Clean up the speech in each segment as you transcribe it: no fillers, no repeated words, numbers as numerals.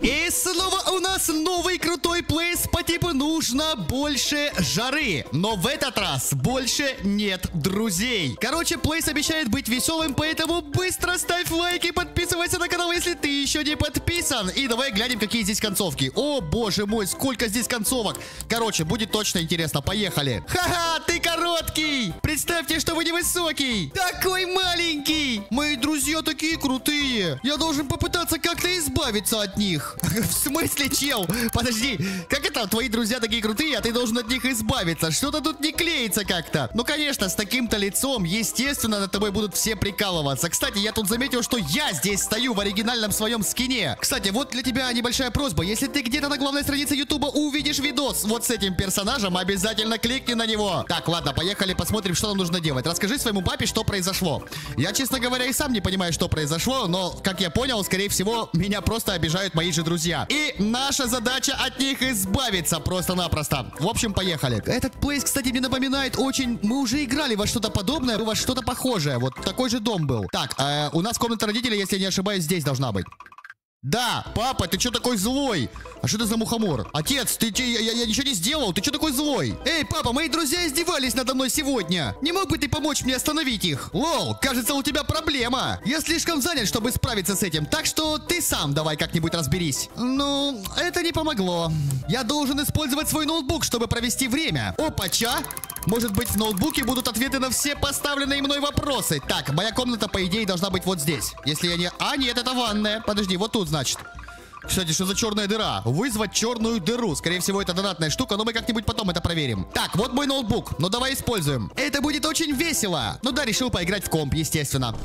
И снова у нас новый крутой плейс по типу «Нужно больше жары». Но в этот раз больше нет друзей. Короче, плейс обещает быть веселым, поэтому быстро ставь лайк и подписывайся на канал, если ты еще не подписан. И давай глянем, какие здесь концовки. О, боже мой, сколько здесь концовок. Короче, будет точно интересно. Поехали. Ха-ха, ты короткий. Представьте, что вы невысокий. Такой маленький. Мои друзья такие крутые. Я должен попытаться как-то избавиться от них. В смысле, чел? Подожди, как это? Твои друзья такие крутые, а ты должен от них избавиться. Что-то тут не клеится как-то. Ну, конечно, с таким-то лицом, естественно, над тобой будут все прикалываться. Кстати, я тут заметил, что я здесь стою в оригинальном своем скине. Кстати, вот для тебя небольшая просьба. Если ты где-то на главной странице Ютуба увидишь видос вот с этим персонажем, обязательно кликни на него. Так, ладно, поехали, посмотрим, что нам нужно делать. Расскажи своему папе, что произошло. Я, честно говоря, и сам не понимаю, что произошло, но, как я понял, скорее всего, меня просто обижают мои же друзья. И наша задача от них избавиться просто-напросто. В общем, поехали. Этот плейс, кстати, мне напоминает очень... Мы уже играли во что-то подобное, во что-то похожее. Вот такой же дом был. Так, у нас комната родителей, если я не ошибаюсь, здесь должна быть. Да, папа, ты что такой злой? А что это за мухомор? Отец, я ничего не сделал, ты что такой злой? Эй, папа, мои друзья издевались надо мной сегодня. Не мог бы ты помочь мне остановить их? Лол, кажется, у тебя проблема. Я слишком занят, чтобы справиться с этим, так что ты сам давай как-нибудь разберись. Ну, это не помогло. Я должен использовать свой ноутбук, чтобы провести время. Опача! Может быть, в ноутбуке будут ответы на все поставленные мной вопросы. Так, моя комната, по идее, должна быть вот здесь. Если я не... А, нет, это ванная. Подожди, вот тут, значит. Кстати, что за черная дыра? Вызвать черную дыру. Скорее всего, это донатная штука, но мы как-нибудь потом это проверим. Так, вот мой ноутбук. Ну, давай используем. Это будет очень весело. Ну да, решил поиграть в комп, естественно.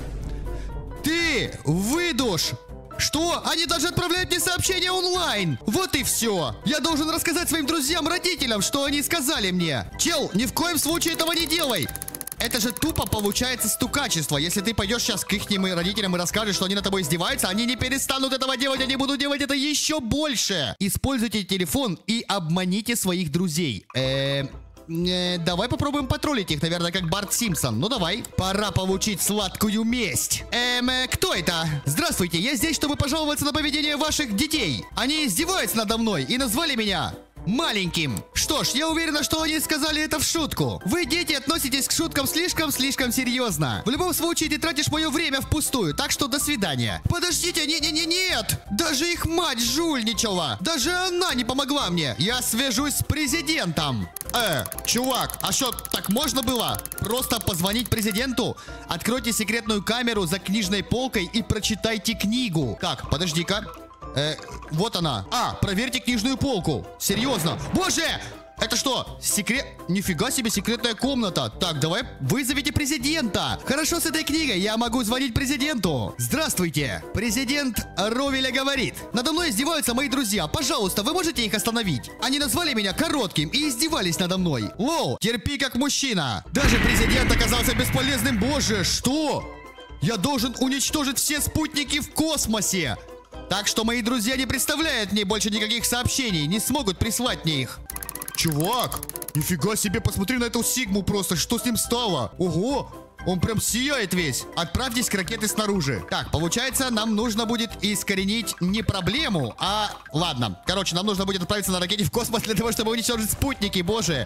Ты выдуш! Что? Они даже отправляют мне сообщения онлайн. Вот и все. Я должен рассказать своим друзьям, родителям, что они сказали мне. Чел, ни в коем случае этого не делай. Это же тупо получается стукачество. Если ты пойдешь сейчас к их родителям и расскажешь, что они над тобой издеваются, они не перестанут этого делать, они будут делать это еще больше. Используйте телефон и обманите своих друзей. Давай попробуем потроллить их, наверное, как Барт Симпсон. Ну давай. Пора получить сладкую месть. Кто это? Здравствуйте, я здесь, чтобы пожаловаться на поведение ваших детей. Они издеваются надо мной и назвали меня маленьким. Что ж, я уверена, что они сказали это в шутку. Вы, дети, относитесь к шуткам слишком серьезно. В любом случае, ты тратишь мое время впустую, так что до свидания. Подождите, нет! Даже их мать жульничала. Даже она не помогла мне. Я свяжусь с президентом. Чувак, а что, так можно было? Просто позвонить президенту? Откройте секретную камеру за книжной полкой и прочитайте книгу. Так, подожди-ка. Вот она. Проверьте книжную полку. Серьезно. Боже! Это что? Секрет... Нифига себе, секретная комната. Так, давай вызовите президента. Хорошо, с этой книгой я могу звонить президенту. Здравствуйте. Президент Ровеля говорит. Надо мной издеваются мои друзья. Пожалуйста, вы можете их остановить? Они назвали меня коротким и издевались надо мной. Лоу, терпи как мужчина. Даже президент оказался бесполезным. Боже, что? Я должен уничтожить все спутники в космосе. Так что мои друзья не представляют мне больше никаких сообщений. Не смогут прислать мне их. Чувак, нифига себе, посмотри на эту Сигму просто, что с ним стало? Ого, он прям сияет весь. Отправьтесь к ракете снаружи. Так, получается, нам нужно будет искоренить не проблему, а... Ладно, короче, нам нужно будет отправиться на ракете в космос для того, чтобы уничтожить спутники, боже.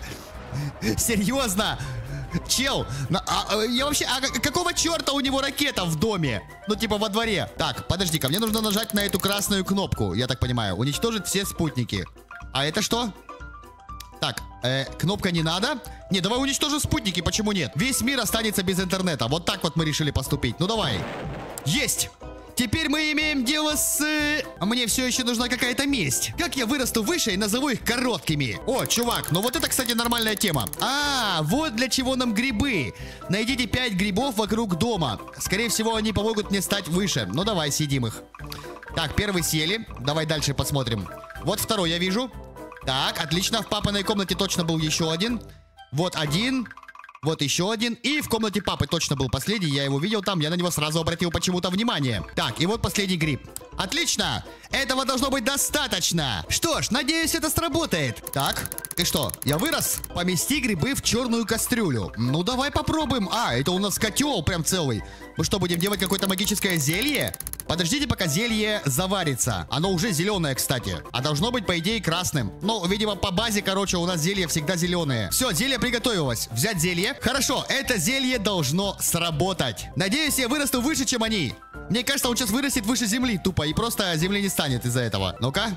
Серьезно? Чел, я вообще... какого черта у него ракета в доме? Ну, типа во дворе. Так, подожди-ка, мне нужно нажать на эту красную кнопку, я так понимаю. Уничтожить все спутники. А это что? Так, кнопка не надо. Не, давай уничтожим спутники, почему нет? Весь мир останется без интернета. Вот так вот мы решили поступить. Ну, давай. Есть! Теперь мы имеем дело с... Мне все еще нужна какая-то месть. Как я вырасту выше и назову их короткими? О, чувак, ну вот это, кстати, нормальная тема. Вот для чего нам грибы. Найдите 5 грибов вокруг дома. Скорее всего, они помогут мне стать выше. Ну, давай, съедим их. Так, первый съели. Давай дальше посмотрим. Вот второй я вижу. Так, отлично, в папиной комнате точно был еще один. Вот один. Вот еще один. И в комнате папы точно был последний. Я его видел там, я на него сразу обратил почему-то внимание. Так, и вот последний гриб. Отлично! Этого должно быть достаточно. Что ж, надеюсь, это сработает. Так, и что? Я вырос? Помести грибы в черную кастрюлю. Ну, давай попробуем. Это у нас котел прям целый. Мы что, будем делать какое-то магическое зелье? Подождите, пока зелье заварится. Оно уже зеленое, кстати. А должно быть, по идее, красным. Ну, видимо, по базе, короче, у нас зелье всегда зеленые. Все, зелье приготовилось. Взять зелье. Хорошо, это зелье должно сработать. Надеюсь, я вырасту выше, чем они. Мне кажется, он сейчас вырастет выше земли тупо. И просто земли не станет из-за этого. Ну-ка.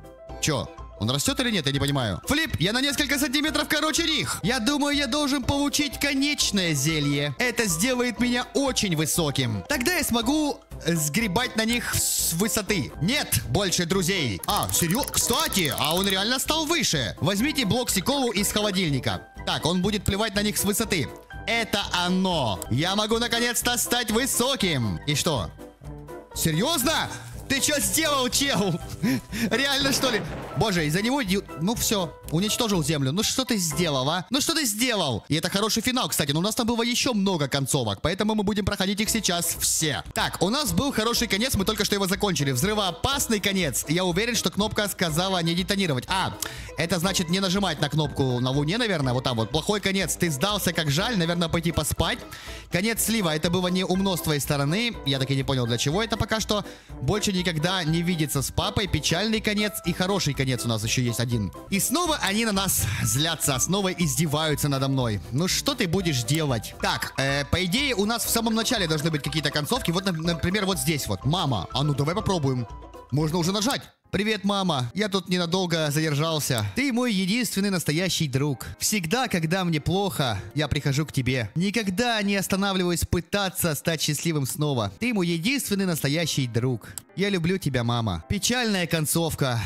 Че? Он растет или нет, я не понимаю. Флип, я на несколько сантиметров короче них. Я думаю, я должен получить конечное зелье. Это сделает меня очень высоким. Тогда я смогу сгребать на них с высоты. Нет больше друзей. А, серьезно? Кстати, а он реально стал выше. Возьмите блок Сиколу из холодильника. Так, он будет плевать на них с высоты. Это оно. Я могу наконец-то стать высоким. И что? Серьезно? Ты что сделал, чел? Реально, что ли? Боже, из-за него... Ну все, уничтожил землю. Ну что ты сделал, а? Ну что ты сделал? И это хороший финал, кстати. Но у нас там было еще много концовок. Поэтому мы будем проходить их сейчас все. Так, у нас был хороший конец. Мы только что его закончили. Взрывоопасный конец. Я уверен, что кнопка сказала не детонировать. А, это значит не нажимать на кнопку на Луне, наверное. Вот там вот. Плохой конец. Ты сдался, как жаль. Наверное, пойти поспать. Конец слива. Это было не умно с твоей стороны. Я так и не понял, для чего это пока что. Больше никогда не видеться с папой. Печальный конец и хороший конец у нас еще есть один. И снова они на нас злятся, снова издеваются надо мной. Ну что ты будешь делать? Так, по идее у нас в самом начале должны быть какие-то концовки. Вот, например, вот здесь вот. Мама, а ну давай попробуем. Можно уже нажать. Привет, мама. Я тут ненадолго задержался. Ты мой единственный настоящий друг. Всегда, когда мне плохо, я прихожу к тебе. Никогда не останавливаюсь пытаться стать счастливым снова. Ты мой единственный настоящий друг. Я люблю тебя, мама. Печальная концовка.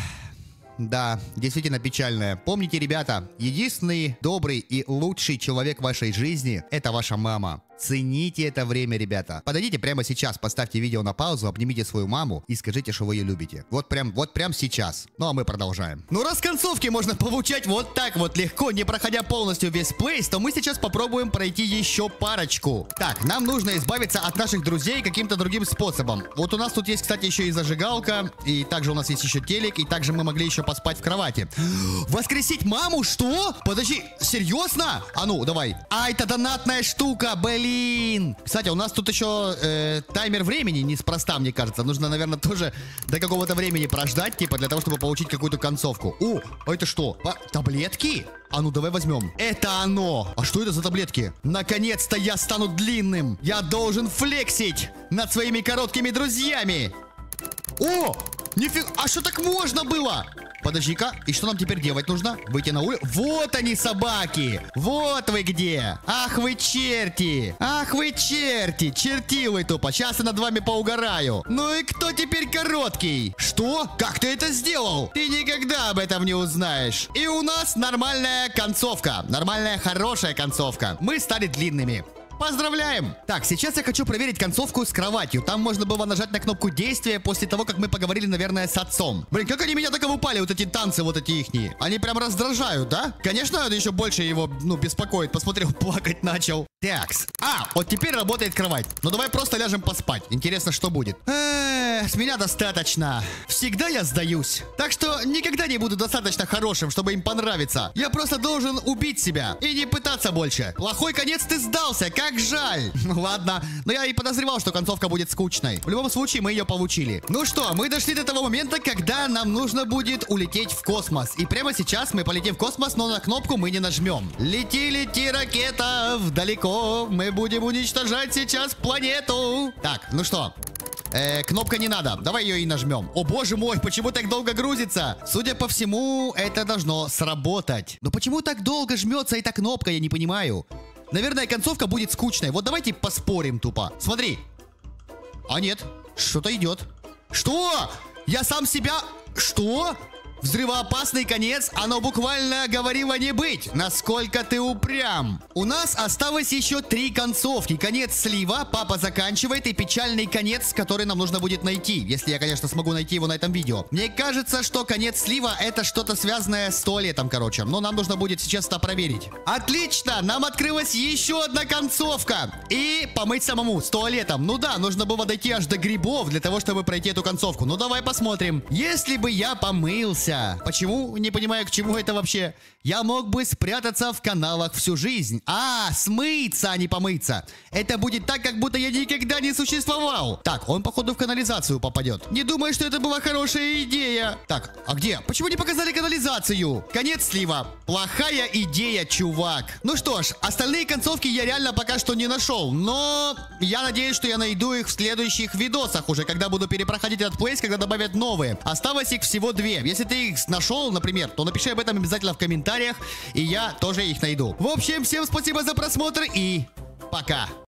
Да, действительно печальная. Помните, ребята, единственный добрый и лучший человек в вашей жизни — это ваша мама. Цените это время, ребята. Подойдите прямо сейчас, поставьте видео на паузу, обнимите свою маму и скажите, что вы ее любите. Вот прям сейчас. Ну а мы продолжаем. Ну раз концовки можно получать вот так вот легко, не проходя полностью весь плейс, то мы сейчас попробуем пройти еще парочку. Так, нам нужно избавиться от наших друзей каким-то другим способом. Вот у нас тут есть, кстати, еще и зажигалка, и также у нас есть еще телек, и также мы могли еще поспать в кровати. Воскресить маму? Что? Подожди, серьезно? А ну, давай. А, это донатная штука, блин. Кстати, у нас тут еще таймер времени неспроста, мне кажется. Нужно, наверное, тоже до какого-то времени прождать, типа, для того, чтобы получить какую-то концовку. О, а это что? Таблетки? А ну, давай возьмем. Это оно. А что это за таблетки? Наконец-то я стану длинным. Я должен флексить над своими короткими друзьями. О, нифига. А что так можно было? Подожди-ка, и что нам теперь делать нужно? Выйти на улицу? Вот они, собаки! Вот вы где! Ах вы черти! Ах вы черти! Чертилы тупо! Сейчас я над вами поугараю! Ну и кто теперь короткий? Что? Как ты это сделал? Ты никогда об этом не узнаешь! И у нас нормальная концовка! Нормальная, хорошая концовка! Мы стали длинными! Поздравляем! Так, сейчас я хочу проверить концовку с кроватью. Там можно было нажать на кнопку действия после того, как мы поговорили, наверное, с отцом. Блин, как они меня так упали, вот эти танцы, вот эти ихние. Они прям раздражают, да? Конечно, это еще больше его, беспокоит. Посмотрел, плакать начал. Такс. А, вот теперь работает кровать. Ну давай просто ляжем поспать. Интересно, что будет. С меня достаточно. Всегда я сдаюсь. Так что никогда не буду достаточно хорошим, чтобы им понравиться. Я просто должен убить себя и не пытаться больше. Плохой конец, ты сдался. Как жаль. Ладно, но я и подозревал, что концовка будет скучной. В любом случае, мы ее получили. Ну что, мы дошли до того момента, когда нам нужно будет улететь в космос. И прямо сейчас мы полетим в космос, но на кнопку мы не нажмем. Лети, лети, ракета, вдалеко. Мы будем уничтожать сейчас планету. Так, ну что? Кнопка не надо. Давай ее и нажмем. О боже мой, почему так долго грузится? Судя по всему, это должно сработать. Но почему так долго жмется эта кнопка, я не понимаю. Наверное, концовка будет скучной. Вот давайте поспорим тупо. Смотри. А нет, что-то идет. Что? Я сам себя... Что? Взрывоопасный конец, оно буквально говорило не быть. Насколько ты упрям. У нас осталось еще 3 концовки. Конец слива, папа заканчивает, и печальный конец, который нам нужно будет найти. Если я, конечно, смогу найти его на этом видео. Мне кажется, что конец слива это что-то связанное с туалетом, короче. Но нам нужно будет сейчас это проверить. Отлично, нам открылась еще одна концовка. И помыть самому с туалетом. Ну да, нужно было дойти аж до грибов для того, чтобы пройти эту концовку. Ну давай посмотрим. Если бы я помылся, смыться. Почему? Не понимаю, к чему это вообще. Я мог бы спрятаться в каналах всю жизнь. А, смыться, а не помыться. Это будет так, как будто я никогда не существовал. Так, он, походу, в канализацию попадет. Не думаю, что это была хорошая идея. Так, а где? Почему не показали канализацию? Конец слива. Плохая идея, чувак. Ну что ж, остальные концовки я реально пока что не нашел. Но я надеюсь, что я найду их в следующих видосах уже, когда буду перепроходить этот плейс, когда добавят новые. Осталось их всего 2. Если ты их нашел, например, то напиши об этом обязательно в комментариях, и я тоже их найду. В общем, всем спасибо за просмотр и пока.